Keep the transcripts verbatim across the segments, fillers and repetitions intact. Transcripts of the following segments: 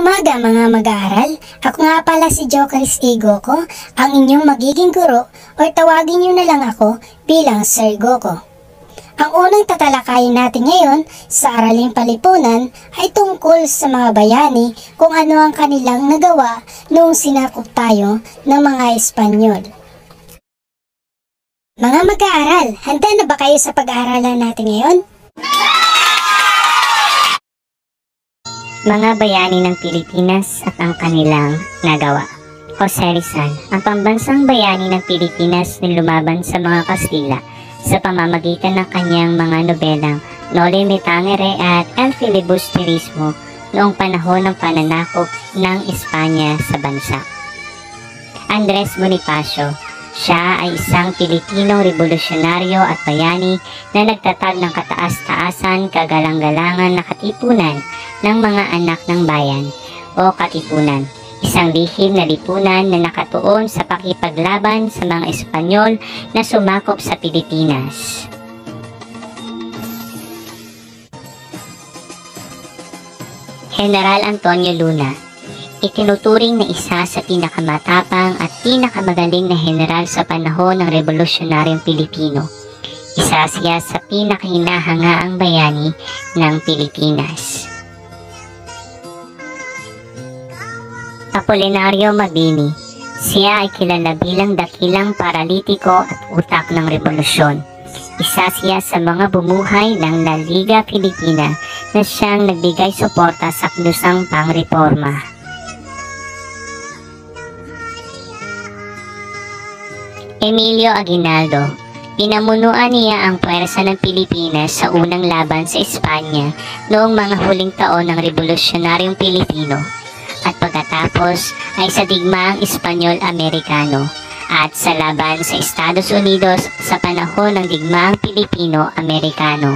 Magandang umaga mga mag-aaral. Ako nga pala si Jokeris A. Goco, ang inyong magiging guro o tawagin niyo na lang ako bilang Sir Goco. Ang unang tatalakayin natin ngayon sa Araling Palipunan ay tungkol sa mga bayani kung ano ang kanilang nagawa noong sinakop tayo ng mga Espanyol. Mga mag-aaral, handa na ba kayo sa pag-aaralan natin ngayon? Mga bayani ng Pilipinas at ang kanilang nagawa. Jose Rizal, ang pambansang bayani ng Pilipinas na lumaban sa mga Kastila sa pamamagitan ng kanyang mga nobelang Noli Me Tangere at El Filibusterismo noong panahon ng pananakop ng Espanya sa bansa. Andres Bonifacio, siya ay isang Pilipinong revolusyonaryo at bayani na nagtatag ng kataas-taasan, kagalang-galangan na katipunan ng mga anak ng bayan o katipunan, isang lihim na lipunan na nakatuon sa pakipaglaban sa mga Espanyol na sumakop sa Pilipinas. General Antonio Luna, itinuturing na isa sa pinakamatapang at pinakamagaling na general sa panahon ng Revolusyonaryong Pilipino. Isa siya sa pinakahinahangaang bayani ng Pilipinas. Apolinario Mabini, siya ay kilala bilang dakilang paralitiko at utak ng revolusyon. Isa siya sa mga bumuhay ng La Liga Filipina na siyang nagbigay suporta sa klusang pangreporma. Emilio Aguinaldo, pinamunuan niya ang puwersa ng Pilipinas sa unang laban sa Espanya noong mga huling taon ng Revolusyonaryong Pilipino at pagkatapos ay sa digmaang Espanyol-Amerikano at sa laban sa Estados Unidos sa panahon ng digmaang Pilipino-Amerikano.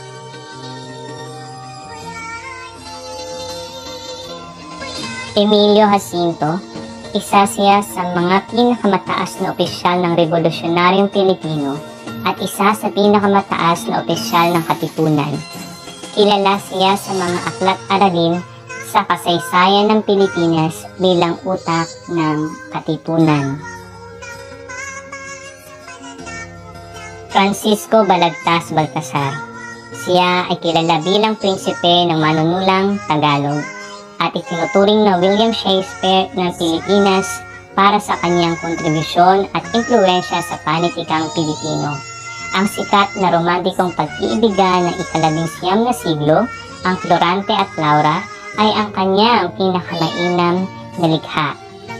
Emilio Jacinto, isa siya sa mga pinakamataas na opisyal ng Revolusyonaryong Pilipino at isa sa pinakamataas na opisyal ng Katipunan. Kilala siya sa mga aklat-aralin sa kasaysayan ng Pilipinas bilang utak ng Katipunan. Francisco Balagtas Baltasar, siya ay kilala bilang prinsipe ng manunulang Tagalog at itinuturing na William Shakespeare ng Pilipinas para sa kanyang kontribusyon at impluwensya sa panitikang Pilipino. Ang sikat na romantikong pag-iibigan ng ikalabing siyam na siglo, ang Florante at Laura, ay ang kanyang pinakamainam na likha.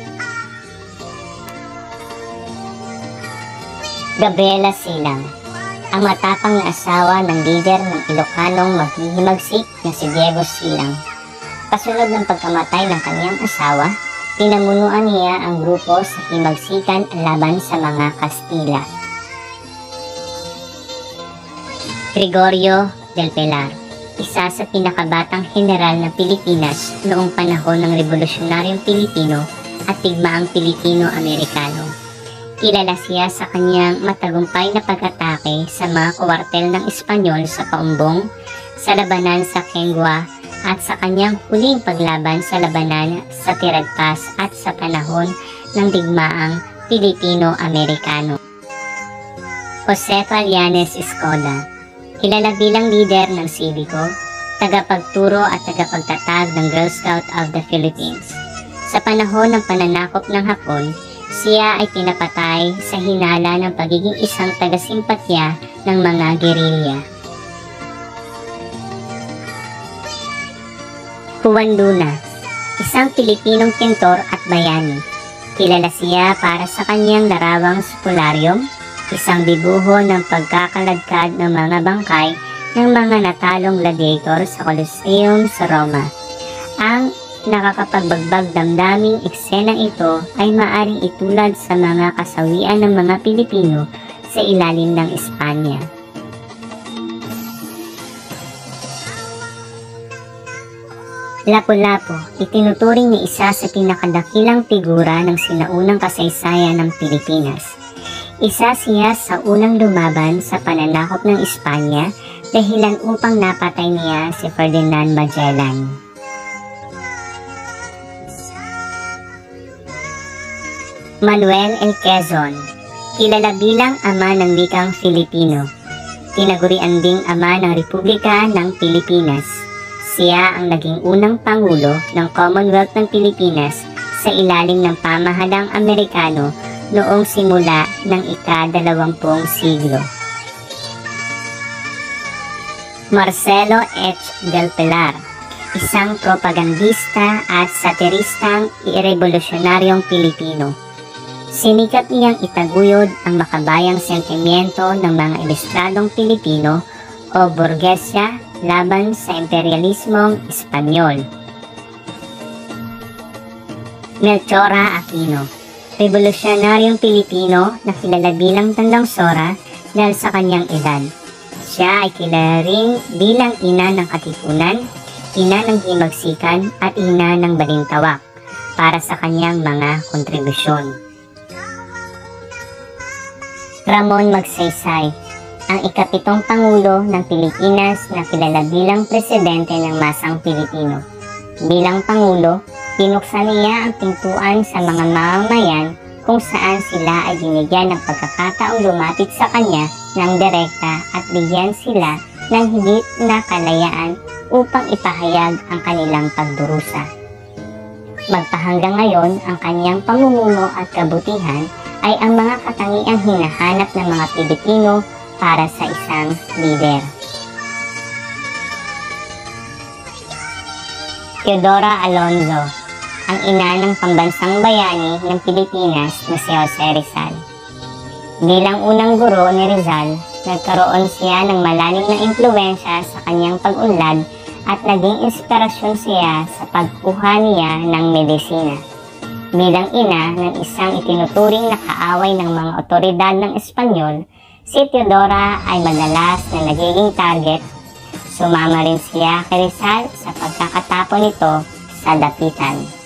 Gabriela Silang, ang matapang na asawa ng lider ng Ilocanong maghihimagsik na si Diego Silang. Kasunod ng pagkamatay ng kanyang asawa, pinamunuan niya ang grupo sa himagsikan laban sa mga Kastila. Gregorio del Pilar, isa sa pinakabatang general ng Pilipinas noong panahon ng Revolusyonaryong Pilipino at digmaang Pilipino-Amerikano. Kilala siya sa kanyang matagumpay na pag-atake sa mga kuwartel ng Espanyol sa Paumbong, sa labanan sa Quengua, at sa kanyang huling paglaban sa labanan sa Tiragpas at sa panahon ng digmaang Pilipino-Amerikano. Jose Fallanes Escoda, kilala bilang leader ng Civico, tagapagturo at tagapagtatag ng Girl Scout of the Philippines. Sa panahon ng pananakop ng Hapon, siya ay pinapatay sa hinala ng pagiging isang tagasimpatya ng mga gerilya. Juan Luna, isang Pilipinong pintor at bayani. Kilala siya para sa kanyang larawang Spolarium, isang dibuho ng pagkakaladkad ng mga bangkay ng mga natalong gladiator sa Colosseum sa Roma. Ang nakakapagbagbag damdaming eksenang ito ay maaring itulad sa mga kasawian ng mga Pilipino sa ilalim ng Espanya. Lapu-Lapu, itinuturing ni isa sa pinakadakilang figura ng sinaunang kasaysayan ng Pilipinas. Isa siya sa unang lumaban sa pananakop ng Espanya dahilan upang napatay niya si Ferdinand Magellan. Manuel L. Quezon, kilala bilang ama ng wikang Filipino. Tinagurian ding ama ng Republika ng Pilipinas. Siya ang naging unang Pangulo ng Commonwealth ng Pilipinas sa ilalim ng pamahalaang Amerikano noong simula ng ika-dalawampung siglo. Marcelo H. del Pilar, isang propagandista at satiristang irevolusyonaryong Pilipino. Sinikap niyang itaguyod ang makabayang sentimiento ng mga ilustradong Pilipino o burgesya laban sa imperialismong Espanyol. Melchora Aquino, revolusyonaryong Pilipino na kilala bilang Tandang Sora dahil sa kanyang edad. Siya ay kilala rin bilang ina ng katipunan, ina ng himagsikan at ina ng balintawak para sa kanyang mga kontribusyon. Ramon Magsaysay, ang ikapitong Pangulo ng Pilipinas na kilala bilang Presidente ng Masang Pilipino. Bilang Pangulo, pinuksan niya ang pintuan sa mga mamamayan kung saan sila ay binigyan ng pagkakataong lumapit sa kanya ng direkta at bigyan sila ng higit na kalayaan upang ipahayag ang kanilang pagdurusa. Magpahanggang ngayon, ang kanyang pamumuno at kabutihan ay ang mga katangiang hinahanap ng mga Pilipino para sa isang lider. Teodora Alonzo, ang ina ng pambansang bayani ng Pilipinas na si Jose Rizal. Bilang unang guro ni Rizal, nagkaroon siya ng malalim na impluwensya sa kanyang pag-unlad at naging inspirasyon siya sa pagkuha niya ng medisina. Bilang ina ng isang itinuturing na kaaway ng mga otoridad ng Espanyol, si Teodora ay madalas na nagiging target. Sumama rin siya kay Rizal sa pagkakatapon nito sa dapitan.